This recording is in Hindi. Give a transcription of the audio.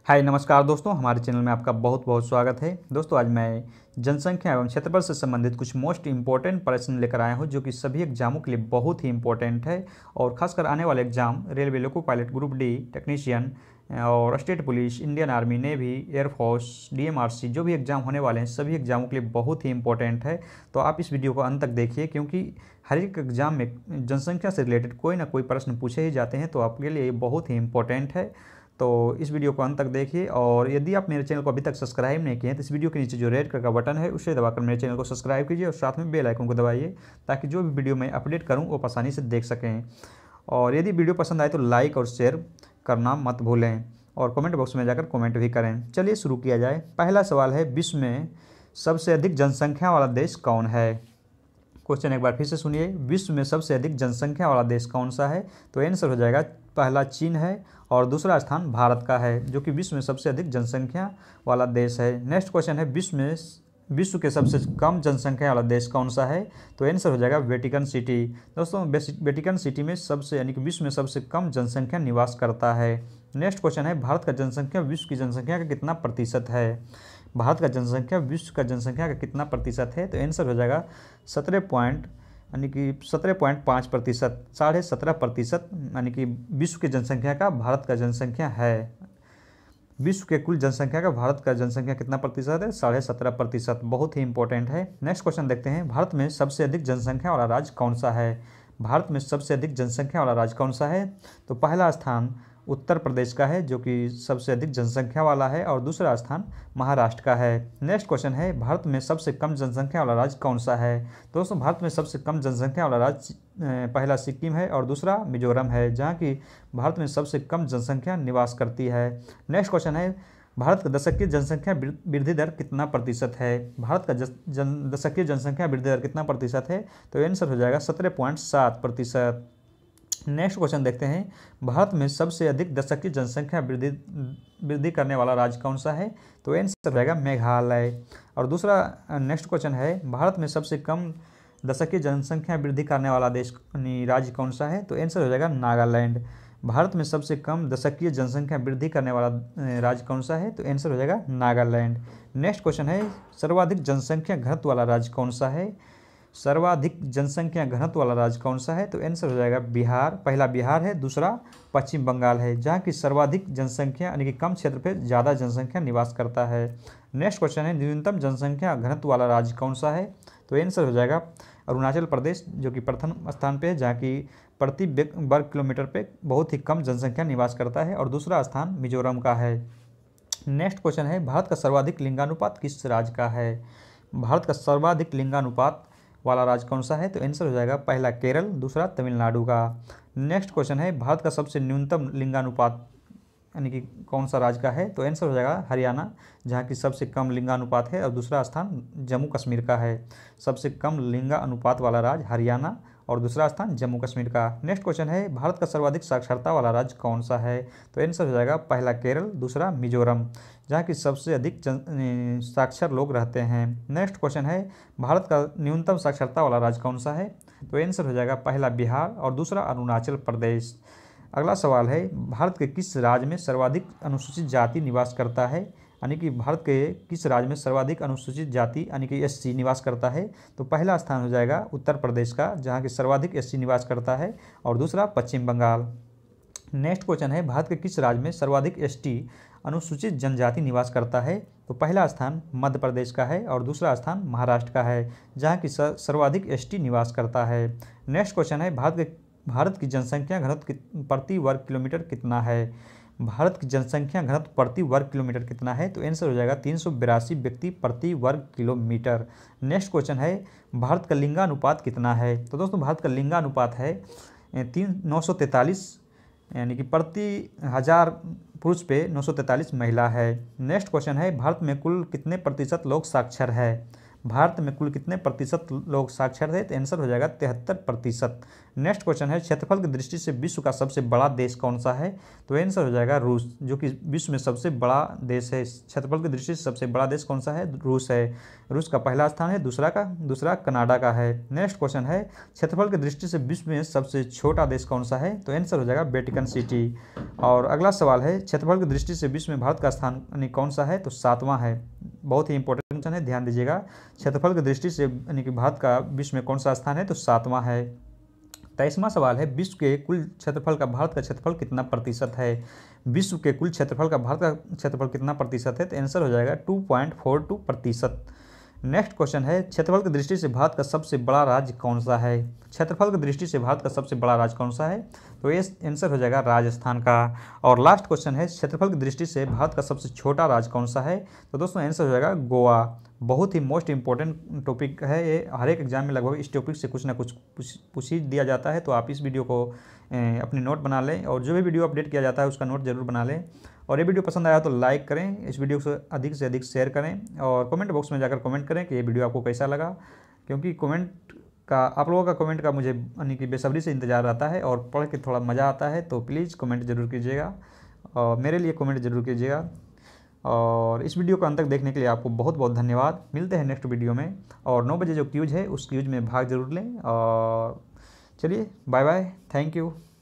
हाय नमस्कार दोस्तों, हमारे चैनल में आपका बहुत बहुत स्वागत है। दोस्तों आज मैं जनसंख्या एवं क्षेत्रफल से संबंधित कुछ मोस्ट इंपॉर्टेंट प्रश्न लेकर आया हूं जो कि सभी एग्जामों के लिए बहुत ही इंपॉर्टेंट है। और खासकर आने वाले exam railway loco pilot group D technician और state police, Indian army, navy, air force, DMRC जो भी एग्ज़ाम होने वाले हैं सभी एग्जामों के लिए बहुत ही इंपॉर्टेंट है। तो आप इस वीडियो को अंत तक देखिए क्योंकि हर एक एग्जाम में जनसंख्या से रिलेटेड कोई ना कोई प्रश्न पूछे ही जाते हैं, तो आपके लिए ये बहुत ही इंपॉर्टेंट है। तो इस वीडियो को अंत तक देखिए। और यदि आप मेरे चैनल को अभी तक सब्सक्राइब नहीं किए हैं तो इस वीडियो के नीचे जो रेड कलर का बटन है उसे दबाकर मेरे चैनल को सब्सक्राइब कीजिए और साथ में बेल आइकन को दबाइए ताकि जो भी वीडियो मैं अपडेट करूं वो आसानी से देख सकें। और यदि वीडियो पसंद आए तो लाइक और शेयर करना मत भूलें और कमेंट बॉक्स में जाकर कमेंट भी करें। चलिए शुरू किया जाए। पहला सवाल है, विश्व में सबसे अधिक जनसंख्या वाला देश कौन है? क्वेश्चन एक बार फिर से सुनिए, विश्व में सबसे अधिक जनसंख्या वाला देश कौन सा है? तो आंसर हो जाएगा पहला चीन है और दूसरा स्थान भारत का है जो कि विश्व में सबसे अधिक जनसंख्या वाला देश है। नेक्स्ट क्वेश्चन है, विश्व के सबसे कम जनसंख्या वाला देश कौन सा है? तो आंसर हो जाएगा वेटिकन सिटी। दोस्तों वेटिकन सिटी में सबसे यानी कि विश्व में सबसे कम जनसंख्या निवास करता है। नेक्स्ट क्वेश्चन है, भारत का जनसंख्या विश्व की जनसंख्या का कितना प्रतिशत है? भारत का जनसंख्या विश्व का जनसंख्या का कितना प्रतिशत है? तो आंसर हो जाएगा 17.5%, 17.5% यानी कि विश्व की जनसंख्या का भारत का जनसंख्या है। विश्व के कुल जनसंख्या का भारत का जनसंख्या कितना प्रतिशत है? 17.5%। बहुत ही इंपॉर्टेंट है। नेक्स्ट क्वेश्चन देखते हैं, भारत में सबसे अधिक जनसंख्या वाला राज्य कौन सा है? भारत में सबसे अधिक जनसंख्या वाला राज्य कौन सा है? तो पहला स्थान उत्तर प्रदेश का है जो कि सबसे अधिक जनसंख्या वाला है और दूसरा स्थान महाराष्ट्र का है। नेक्स्ट क्वेश्चन है, भारत में सबसे कम जनसंख्या वाला राज्य कौन सा है? दोस्तों भारत में सबसे कम जनसंख्या वाला राज्य पहला सिक्किम है और दूसरा मिजोरम है जहाँ की भारत में सबसे कम जनसंख्या निवास करती है। नेक्स्ट क्वेश्चन है, भारत का दशकीय जनसंख्या वृद्धि दर कितना प्रतिशत है? भारत का दशकीय जनसंख्या वृद्धि दर कितना प्रतिशत है? तो आंसर हो जाएगा 17.7%। नेक्स्ट क्वेश्चन देखते हैं, भारत में सबसे अधिक दशकीय जनसंख्या वृद्धि करने वाला राज्य कौन सा है? तो आंसर रहेगा मेघालय। और दूसरा नेक्स्ट क्वेश्चन है, भारत में सबसे कम दशकीय जनसंख्या वृद्धि करने वाला देश राज्य कौन सा है? तो आंसर हो जाएगा नागालैंड। भारत में सबसे कम दशकीय जनसंख्या वृद्धि करने वाला राज्य कौन सा है? तो आंसर हो जाएगा नागालैंड। नेक्स्ट क्वेश्चन है, सर्वाधिक जनसंख्या घनत्व वाला राज्य कौन सा है? सर्वाधिक जनसंख्या घनत्व वाला राज्य कौन सा है? तो आंसर हो जाएगा बिहार। पहला बिहार है, दूसरा पश्चिम बंगाल है जहाँ की सर्वाधिक जनसंख्या यानी कि कम क्षेत्र पे ज़्यादा जनसंख्या निवास करता है। नेक्स्ट क्वेश्चन है, न्यूनतम जनसंख्या घनत्व वाला राज्य कौन सा है? तो आंसर हो जाएगा अरुणाचल प्रदेश जो कि प्रथम स्थान पे है जहाँ की प्रति वर्ग किलोमीटर पे बहुत ही कम जनसंख्या निवास करता है और दूसरा स्थान मिजोरम का है। नेक्स्ट क्वेश्चन है, भारत का सर्वाधिक लिंगानुपात किस राज्य का है? भारत का सर्वाधिक लिंगानुपात वाला राज्य कौन सा है? तो आंसर हो जाएगा पहला केरल, दूसरा तमिलनाडु का। नेक्स्ट क्वेश्चन है, भारत का सबसे न्यूनतम लिंगानुपात यानी कि कौन सा राज्य का है? तो आंसर हो जाएगा हरियाणा जहाँ की सबसे कम लिंगानुपात है और दूसरा स्थान जम्मू कश्मीर का है। सबसे कम लिंगानुपात वाला राज्य हरियाणा और दूसरा स्थान जम्मू कश्मीर का। नेक्स्ट क्वेश्चन है, भारत का सर्वाधिक साक्षरता वाला राज्य कौन सा है? तो आंसर हो जाएगा पहला केरल, दूसरा मिजोरम जहाँ की सबसे अधिक साक्षर लोग रहते हैं। नेक्स्ट क्वेश्चन है, भारत का न्यूनतम साक्षरता वाला राज्य कौन सा है? तो आंसर हो जाएगा पहला बिहार और दूसरा अरुणाचल प्रदेश। अगला सवाल है, भारत के किस राज्य में सर्वाधिक अनुसूचित जाति निवास करता है? यानी कि भारत के किस राज्य में सर्वाधिक अनुसूचित जाति यानी कि एससी निवास करता है? तो पहला स्थान हो जाएगा उत्तर प्रदेश का जहाँ की सर्वाधिक एससी निवास करता है और दूसरा पश्चिम बंगाल। नेक्स्ट क्वेश्चन है, भारत के किस राज्य में सर्वाधिक एसटी अनुसूचित जनजाति निवास करता है? तो पहला स्थान मध्य प्रदेश का है और दूसरा स्थान महाराष्ट्र का है जहाँ की सर्वाधिक एसटी निवास करता है। नेक्स्ट क्वेश्चन है, भारत की जनसंख्या घनत्व प्रति वर्ग किलोमीटर कितना है? भारत की जनसंख्या घनत्व प्रति वर्ग किलोमीटर कितना है? तो आंसर हो जाएगा 382 व्यक्ति प्रति वर्ग किलोमीटर। नेक्स्ट क्वेश्चन है, भारत का लिंगानुपात कितना है? तो दोस्तों भारत का लिंगानुपात है 943 यानी कि प्रति 1000 पुरुष पे 943 महिला है। नेक्स्ट क्वेश्चन है, भारत में कुल कितने प्रतिशत लोग साक्षर है? भारत में कुल कितने प्रतिशत लोग साक्षर थे? तो आंसर हो जाएगा 73%। नेक्स्ट क्वेश्चन है, क्षेत्रफल की दृष्टि से विश्व का सबसे बड़ा देश कौन सा है? तो आंसर हो जाएगा रूस, जो कि विश्व में सबसे बड़ा देश है। क्षेत्रफल की दृष्टि से सबसे बड़ा देश कौन सा है? रूस है। रूस का पहला स्थान है, दूसरा कनाडा का है। नेक्स्ट क्वेश्चन है, क्षेत्रफल की दृष्टि से विश्व में सबसे छोटा देश कौन सा है? तो आंसर हो जाएगा वेटिकन सिटी। और अगला सवाल है, क्षेत्रफल की दृष्टि से विश्व में भारत का स्थान यानी कौन सा है? तो 7वां है। बहुत ही इंपॉर्टेंट क्वेश्चन है, ध्यान दीजिएगा। क्षेत्रफल की दृष्टि से यानी कि भारत का विश्व में कौन सा स्थान है? तो 7वां है। 23वां सवाल है, विश्व के कुल क्षेत्रफल का भारत का क्षेत्रफल कितना प्रतिशत है? विश्व के कुल क्षेत्रफल का भारत का क्षेत्रफल कितना प्रतिशत है? तो आंसर हो जाएगा 2.42%। नेक्स्ट क्वेश्चन है, क्षेत्रफल की दृष्टि से भारत का सबसे बड़ा राज्य कौन सा है? क्षेत्रफल की दृष्टि से भारत का सबसे बड़ा राज्य कौन सा है? तो ये आंसर हो जाएगा राजस्थान का। और लास्ट क्वेश्चन है, क्षेत्रफल की दृष्टि से भारत का सबसे छोटा राज्य कौन सा है? तो दोस्तों आंसर हो जाएगा गोवा। बहुत ही मोस्ट इंपॉर्टेंट टॉपिक है ये, हर एक एग्जाम में लगभग इस टॉपिक से कुछ ना कुछ पूछ ही दिया जाता है। तो आप इस वीडियो को अपनी नोट बना लें, और जो भी वीडियो अपडेट किया जाता है उसका नोट जरूर बना लें। और ये वीडियो पसंद आया तो लाइक करें, इस वीडियो को से अधिक शेयर करें, और कमेंट बॉक्स में जाकर कमेंट करें कि ये वीडियो आपको कैसा लगा। क्योंकि आप लोगों का कमेंट का मुझे यानी कि बेसब्री से इंतजार रहता है, और पढ़ के थोड़ा मज़ा आता है। तो प्लीज़ कमेंट जरूर कीजिएगा, और मेरे लिए कमेंट जरूर कीजिएगा। और इस वीडियो को अंत तक देखने के लिए आपको बहुत बहुत धन्यवाद। मिलते हैं नेक्स्ट वीडियो में, और 9 बजे जो क्यूज है उस क्यूज में भाग जरूर लें। और चलिए, बाय बाय, थैंक यू।